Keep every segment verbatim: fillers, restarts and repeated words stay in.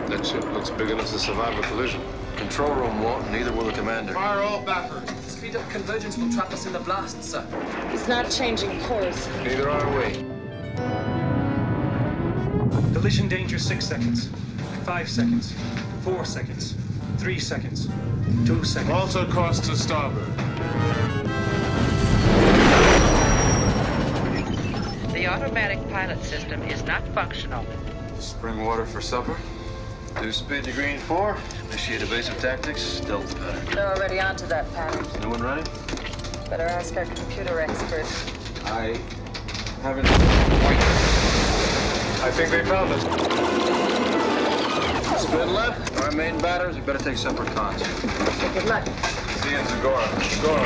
That ship looks big enough to survive a collision. Control room won't, neither will the commander. Fire all baffers. Speed up convergence will trap us in the blast, sir. He's not changing course. Neither are we. Collision danger six seconds. Five seconds. Four seconds. Three seconds. Two seconds. Also cross to starboard. The automatic pilot system is not functional. Spring water for supper. Do speed to green four. Initiate evasive tactics. Stealth pattern. They're already onto that pattern. No one ready? Better ask our computer expert. I haven't. I think they found us. Spin left. Our main batters, we better take separate cons. Good luck. See you in Zagora. Zagora.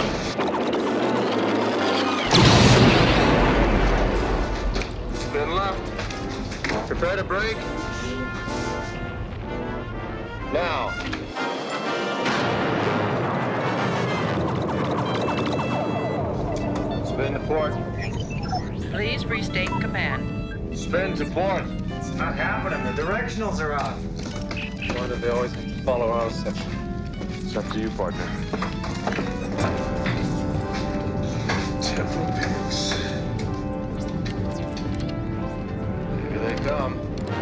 Spin left. Prepare to brake. Now. Spin to port. Please restate command. Spin to port. It's not happening. The directionals are off. Why do they always have to follow our section? It's up to you, partner. Templar pigs. Here they come.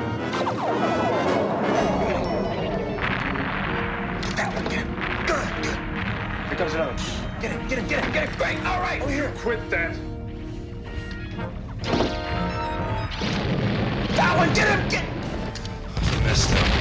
That one, get him. Good, good. Here comes Roach. Get him, get him, get him, get him. Great, all right. Oh, here, quit that. That one, get him, get Missed him.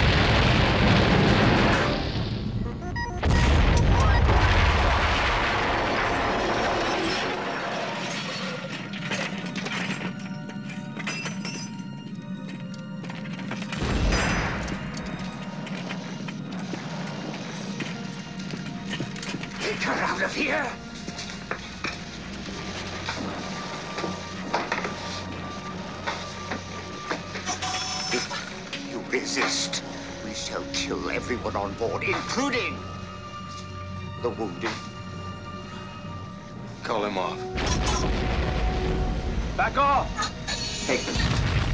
Take her out of here. If you resist, we shall kill everyone on board, including the wounded. Call him off. Back off. Take them.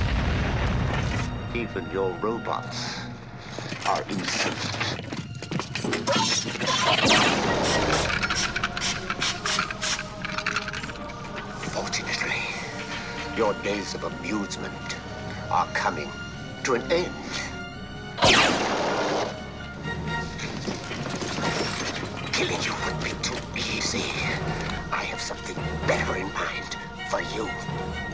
Even your robots are innocent. Fortunately, your days of amusement are coming to an end. Killing you would be too easy. I have something better in mind for you.